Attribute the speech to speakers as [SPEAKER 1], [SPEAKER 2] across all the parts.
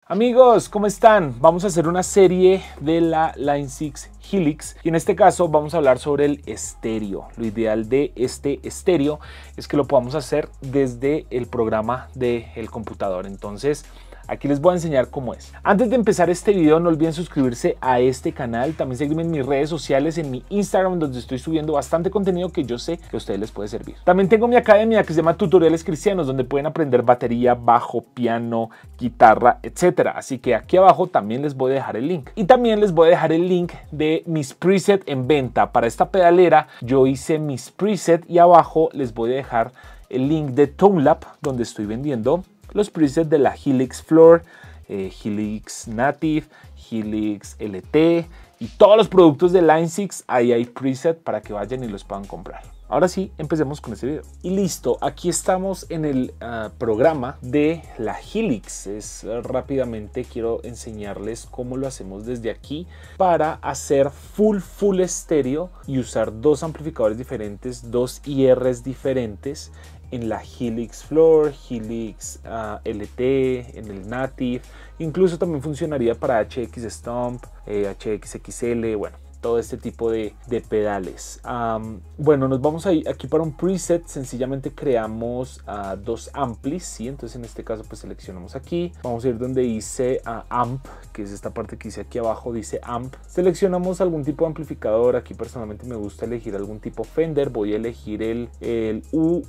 [SPEAKER 1] Amigos, ¿cómo están? Vamos a hacer una serie de la Line 6 Helix y en este caso vamos a hablar sobre el estéreo. Lo ideal de este estéreo es que lo podamos hacer desde el programa del computador. Entonces, aquí les voy a enseñar cómo es. Antes de empezar este video, no olviden suscribirse a este canal. También seguirme en mis redes sociales, en mi Instagram, donde estoy subiendo bastante contenido que yo sé que a ustedes les puede servir. También tengo mi academia que se llama Tutoriales Cristianos, donde pueden aprender batería, bajo, piano, guitarra, etc. Así que aquí abajo también les voy a dejar el link. Y también les voy a dejar el link de mis presets en venta. Para esta pedalera yo hice mis presets y abajo les voy a dejar el link de ToneLab, donde estoy vendiendo los presets de la Helix Floor, Helix Native, Helix LT y todos los productos de Line 6. Ahí hay preset para que vayan y los puedan comprar. Ahora sí, empecemos con este video. Y listo, aquí estamos en el programa de la Helix. Rápidamente quiero enseñarles cómo lo hacemos desde aquí para hacer full estéreo y usar dos amplificadores diferentes, dos IRs diferentes en la Helix Floor, Helix LT, en el Native. Incluso también funcionaría para HX Stomp, HX XL, bueno, todo este tipo de pedales. Bueno, nos vamos a ir aquí para un preset. Sencillamente creamos dos amplis, ¿sí? Entonces en este caso pues seleccionamos aquí. Vamos a ir donde dice amp, que es esta parte que dice aquí abajo, dice amp. Seleccionamos algún tipo de amplificador. Aquí personalmente me gusta elegir algún tipo Fender. Voy a elegir el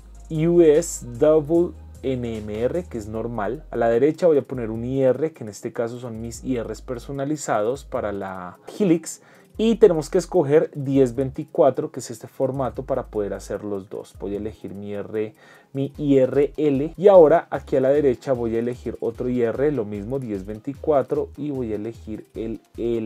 [SPEAKER 1] US Double NMR, que es normal. A la derecha voy a poner un IR, que en este caso son mis IRs personalizados para la Helix. Y tenemos que escoger 1024, que es este formato para poder hacer los dos. Voy a elegir mi IRL. Y ahora aquí a la derecha voy a elegir otro IR, lo mismo 1024. Y voy a elegir el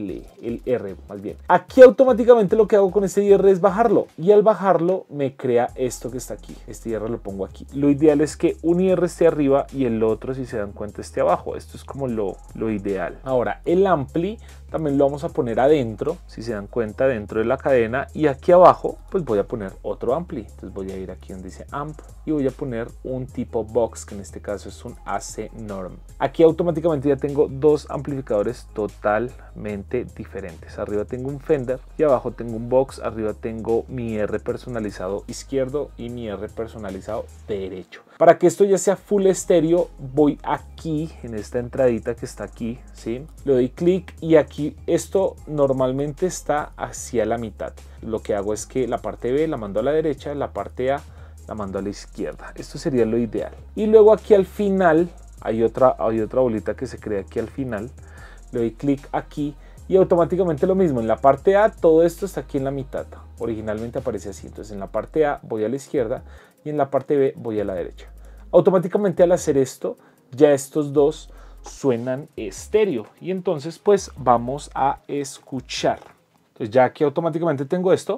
[SPEAKER 1] R más bien. Aquí automáticamente lo que hago con este IR es bajarlo. Y al bajarlo me crea esto que está aquí. Este IR lo pongo aquí. Lo ideal es que un IR esté arriba y el otro, si se dan cuenta, esté abajo. Esto es como lo ideal. Ahora el ampli también lo vamos a poner adentro, si se dan cuenta, dentro de la cadena. Y aquí abajo pues voy a poner otro ampli. Entonces voy a ir aquí donde dice amp y voy a poner un tipo box, que en este caso es un AC Norm. Aquí automáticamente ya tengo dos amplificadores totalmente diferentes. Arriba tengo un Fender y abajo tengo un box. Arriba tengo mi R personalizado izquierdo y mi R personalizado derecho. Para que esto ya sea full estéreo, voy aquí en esta entradita que está aquí, ¿sí? Le doy clic y aquí esto normalmente está hacia la mitad. Lo que hago es que la parte B la mando a la derecha, la parte A la mando a la izquierda. Esto sería lo ideal. Y luego aquí al final hay otra bolita que se crea aquí al final. Le doy clic aquí y automáticamente lo mismo. En la parte A todo esto está aquí en la mitad. Originalmente aparece así. Entonces en la parte A voy a la izquierda y en la parte B voy a la derecha. Automáticamente al hacer esto, ya estos dos suenan estéreo. Y entonces pues vamos a escuchar. Entonces ya aquí automáticamente tengo esto.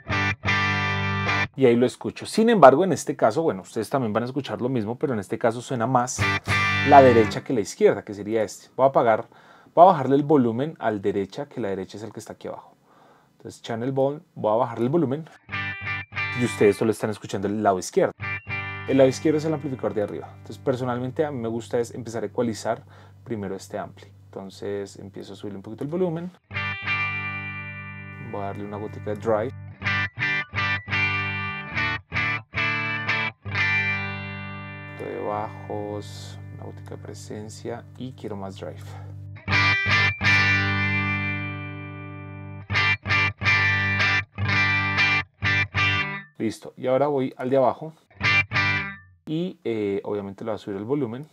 [SPEAKER 1] Y ahí lo escucho. Sin embargo, en este caso, bueno, ustedes también van a escuchar lo mismo, pero en este caso suena más la derecha que la izquierda, que sería este. Voy a bajarle el volumen al derecha, que la derecha es el que está aquí abajo. Entonces, channel volume, voy a bajarle el volumen y ustedes solo están escuchando el lado izquierdo. El lado izquierdo es el amplificador de arriba. Entonces, personalmente a mí me gusta es empezar a ecualizar primero este ampli. Entonces, empiezo a subirle un poquito el volumen. Voy a darle una gotica de drive. De bajos, una gotica de presencia y quiero más drive. Listo, y ahora voy al de abajo y obviamente le voy a subir el volumen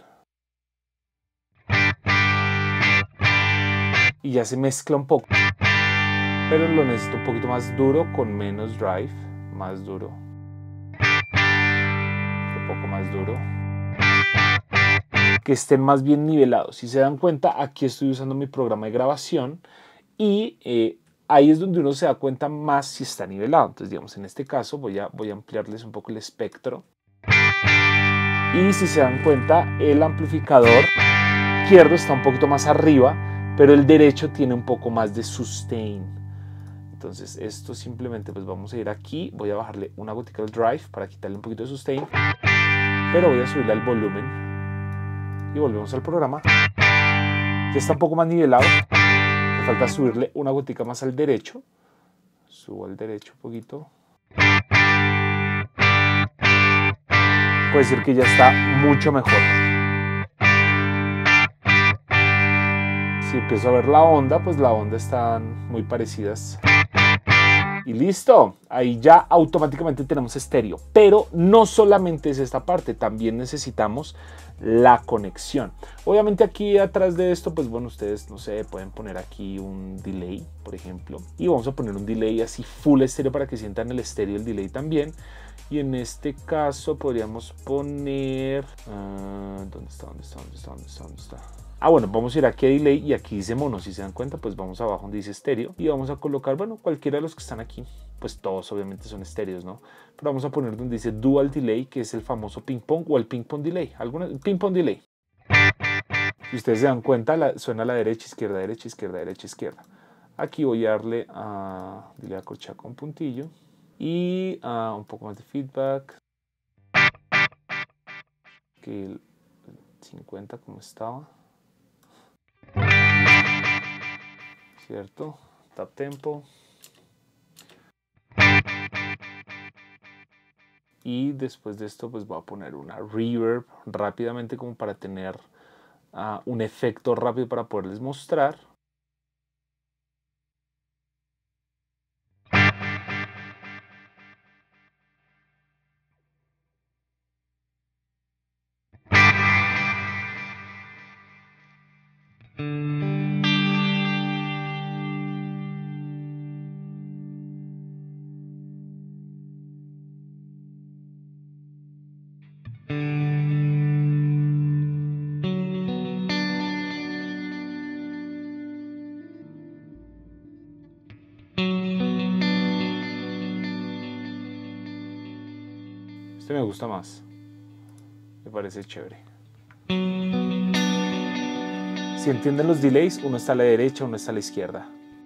[SPEAKER 1] y ya se mezcla un poco, pero lo necesito un poquito más duro con menos drive, más duro, un poco más duro, que estén más bien nivelados. Si se dan cuenta, aquí estoy usando mi programa de grabación y ahí es donde uno se da cuenta más si está nivelado. Entonces, digamos, en este caso voy a ampliarles un poco el espectro. Y si se dan cuenta, el amplificador izquierdo está un poquito más arriba, pero el derecho tiene un poco más de sustain. Entonces esto simplemente pues vamos a ir aquí, voy a bajarle una gotica del drive para quitarle un poquito de sustain, pero voy a subirle al volumen y volvemos al programa Ya está un poco más nivelado. Me falta subirle una gotica más al derecho. Subo al derecho un poquito. Puede decir que ya está mucho mejor. Si empiezo a ver la onda, pues la onda están muy parecidas. Y listo, ahí ya automáticamente tenemos estéreo. Pero no solamente es esta parte, también necesitamos la conexión. Obviamente aquí atrás de esto, pues bueno, ustedes, no sé, pueden poner aquí un delay, por ejemplo. Y vamos a poner un delay así full estéreo para que sientan el estéreo y el delay también. Y en este caso podríamos poner... ¿Dónde está? Ah, bueno, vamos a ir aquí a delay y aquí dice mono. Si se dan cuenta, pues vamos abajo donde dice estéreo y vamos a colocar, bueno, cualquiera de los que están aquí. Pues todos obviamente son estéreos, ¿no? Pero vamos a poner donde dice dual delay, que es el famoso ping pong o el ping pong delay. Ping pong delay. Si ustedes se dan cuenta, suena a la derecha, izquierda, derecha, izquierda, derecha, izquierda. Aquí voy a darle a delay acolchado con puntillo y un poco más de feedback. Que el 50 como estaba. ¿Cierto? Tap tempo. Y después de esto pues voy a poner una reverb rápidamente como para tener un efecto rápido para poderles mostrar. Este me gusta más. Me parece chévere. Si entienden los delays, uno está a la derecha, uno está a la izquierda.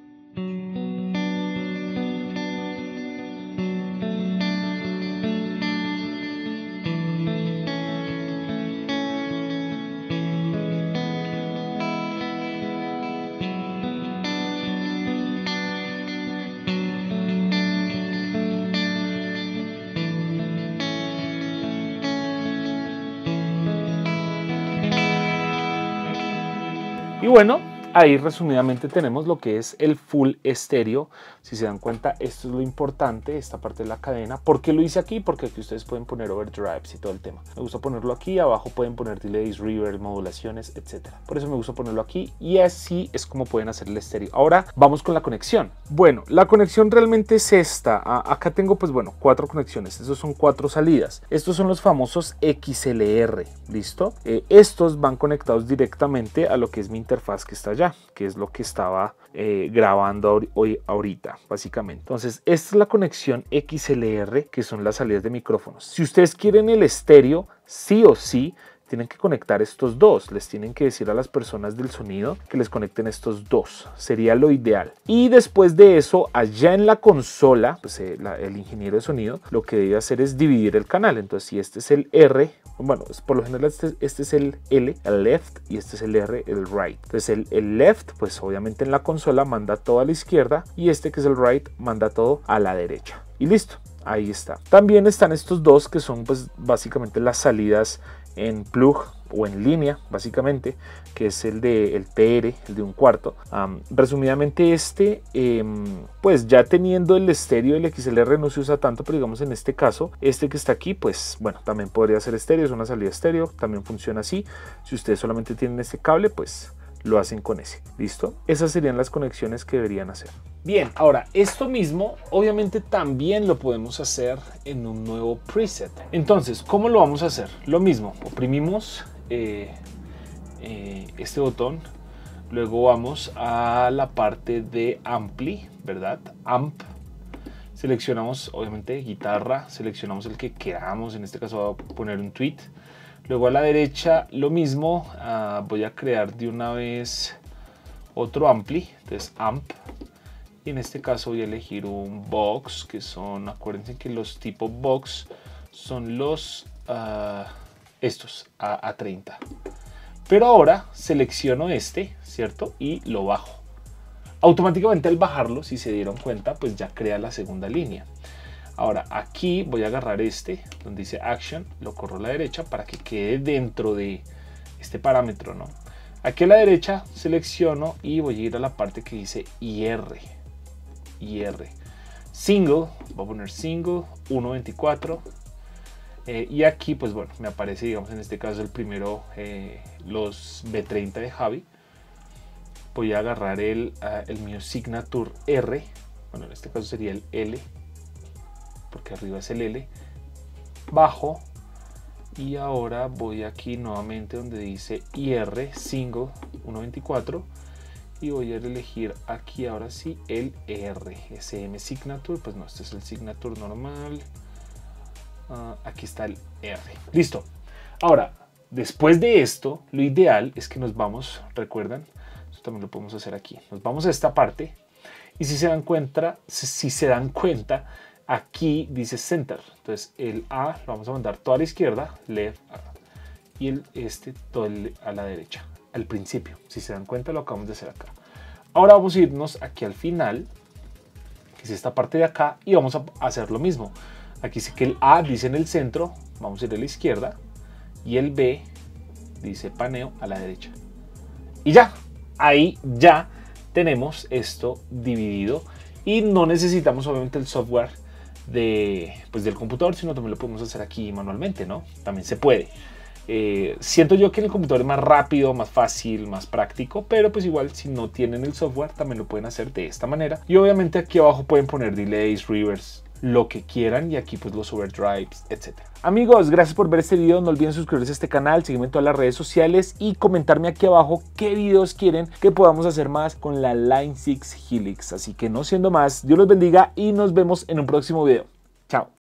[SPEAKER 1] Y bueno, ahí resumidamente tenemos lo que es el full estéreo. Si se dan cuenta, esto es lo importante, esta parte de la cadena. ¿Por qué lo hice aquí? Porque aquí ustedes pueden poner overdrives y todo el tema. Me gusta ponerlo aquí, abajo pueden poner delays, reverb, modulaciones, etc. Por eso me gusta ponerlo aquí y así es como pueden hacer el estéreo. Ahora vamos con la conexión. Bueno, la conexión realmente es esta. Acá tengo pues bueno, 4 conexiones. Estos son 4 salidas. Estos son los famosos XLR, ¿listo? Estos van conectados directamente a lo que es mi interfaz que está allá, que es lo que estaba grabando ahorita, básicamente. Entonces, esta es la conexión XLR, que son las salidas de micrófonos. Si ustedes quieren el estéreo, sí o sí, tienen que conectar estos dos. Les tienen que decir a las personas del sonido que les conecten estos dos. Sería lo ideal. Y después de eso, allá en la consola, pues el ingeniero de sonido lo que debe hacer es dividir el canal. Entonces, si este es el R, bueno, por lo general este es el L, el left, y este es el R, el right. Entonces el left, pues obviamente en la consola manda todo a la izquierda y este que es el right manda todo a la derecha. Y listo, ahí está. También están estos dos que son pues básicamente las salidas en plug o en línea, básicamente, que es el de el TR, el de 1/4. Resumidamente pues ya teniendo el estéreo, el XLR no se usa tanto, pero digamos en este caso, este que está aquí, pues bueno, también podría ser estéreo, es una salida estéreo, también funciona así. Si ustedes solamente tienen este cable, pues lo hacen con ese, ¿listo? Esas serían las conexiones que deberían hacer. Bien, ahora esto mismo obviamente también lo podemos hacer en un nuevo preset. Entonces, ¿cómo lo vamos a hacer? Lo mismo, oprimimos este botón, luego vamos a la parte de Ampli, ¿verdad? Amp, seleccionamos obviamente guitarra, seleccionamos el que queramos, en este caso voy a poner un tweet. Luego a la derecha lo mismo, voy a crear de una vez otro Ampli, entonces Amp. Y en este caso voy a elegir un box, que son, acuérdense que los tipo box son los estos, A30. Pero ahora selecciono este, ¿cierto? Y lo bajo. Automáticamente al bajarlo, si se dieron cuenta, pues ya crea la segunda línea. Ahora aquí voy a agarrar este, donde dice Action, lo corro a la derecha para que quede dentro de este parámetro, ¿no? Aquí a la derecha selecciono y voy a ir a la parte que dice IR. Single, voy a poner single 1.24. Y aquí, pues bueno, me aparece, digamos, en este caso el primero, los B30 de Javi. Voy a agarrar el mío Signature R. Bueno, en este caso sería el L, porque arriba es el L. Bajo. Y ahora voy aquí nuevamente donde dice IR, Single 1.24. Y voy a elegir aquí ahora sí el R. SM Signature, pues no, este es el Signature normal. Aquí está el R. Listo. Ahora, después de esto, lo ideal es que nos vamos, ¿recuerdan? Esto también lo podemos hacer aquí. Nos vamos a esta parte y si se dan cuenta, aquí dice Center. Entonces el A lo vamos a mandar todo a la izquierda, left, y todo a la derecha, al principio. Si se dan cuenta, lo acabamos de hacer acá. Ahora vamos a irnos aquí al final, que es esta parte de acá, y vamos a hacer lo mismo. Aquí dice que el A dice en el centro, vamos a ir a la izquierda, y el B dice paneo a la derecha. Y ya, ahí ya tenemos esto dividido y no necesitamos obviamente el software del computador, sino también lo podemos hacer aquí manualmente, ¿no? También se puede. Siento yo que en el computador es más rápido, más fácil, más práctico, pero pues igual si no tienen el software también lo pueden hacer de esta manera. Y obviamente aquí abajo pueden poner delays, reverbs, lo que quieran, y aquí pues los overdrives, etc. Amigos, gracias por ver este video. No olviden suscribirse a este canal, seguirme en todas las redes sociales y comentarme aquí abajo qué videos quieren que podamos hacer más con la Line 6 Helix. Así que no siendo más, Dios los bendiga y nos vemos en un próximo video. Chao.